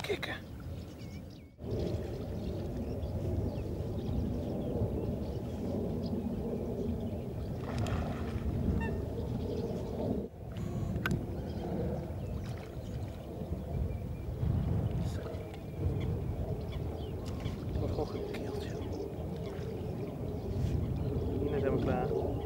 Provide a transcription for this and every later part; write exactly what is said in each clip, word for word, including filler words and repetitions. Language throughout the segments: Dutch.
kikken. Wordt gewoon gekild, joh. Net helemaal klaar.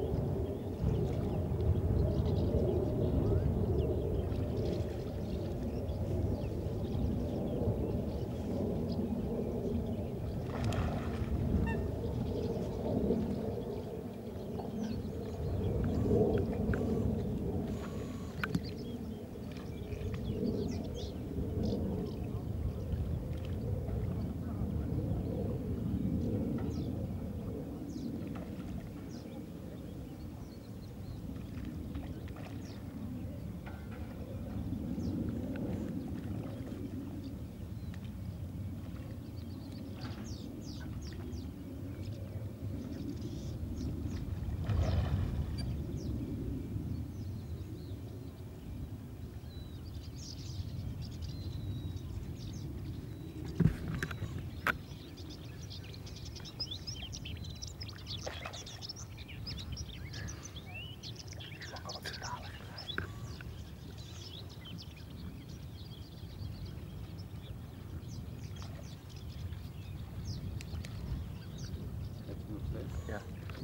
Ja.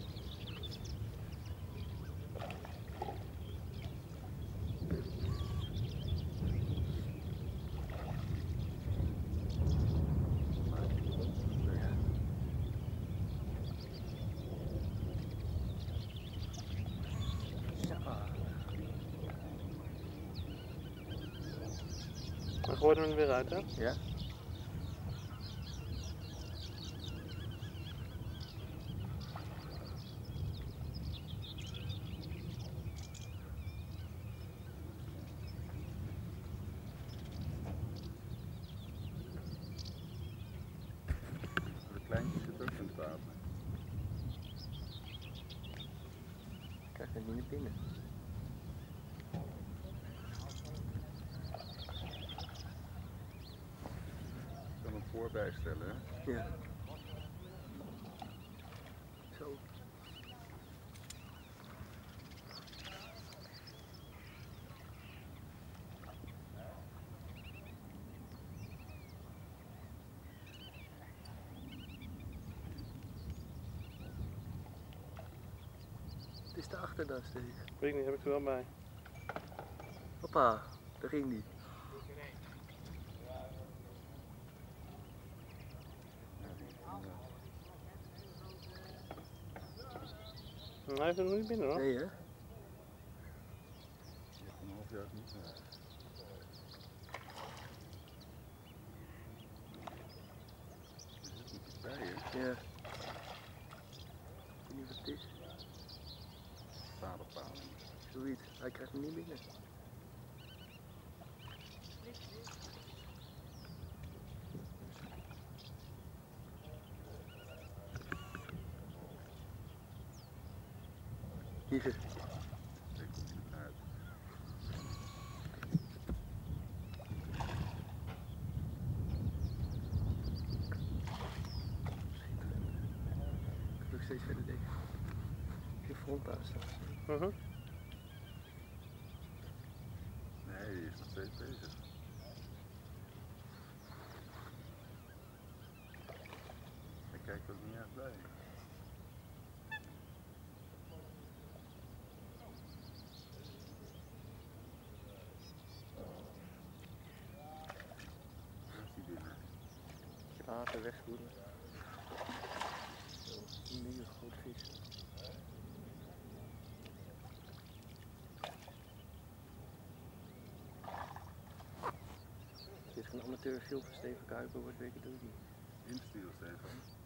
Dan gooien we hem weer uit, hè? Ja. De kleintjes zitten ook in het water. Ik krijg het niet naar binnen. Ik kan hem voorbij stellen, hè? Ja. Zo. Het is de achterdas, Steve. Weet ik niet, heb ik er wel bij. Hoppa, daar ging die. Hij heeft er nog niet binnen, hoor. Nee, hè? Je hebt een half jaar niet meer. Er zit iets bij, hè? Ja. Ik weet niet wat het is. Padelpaling. Zoiets. Hij krijgt hem niet binnen. Hier. Steekt er niet uit. Ik nog steeds verder denken. Je front aanstaan. Uh -huh. Nee, die is nog steeds bezig. Hij kijkt ook niet echt bij. Daar is die binnen. Water wegspoelen. Een nieuwe grote vis. Dit is een amateur film van Steven Kuiper, wordt weken door die. Instuur, Stefan.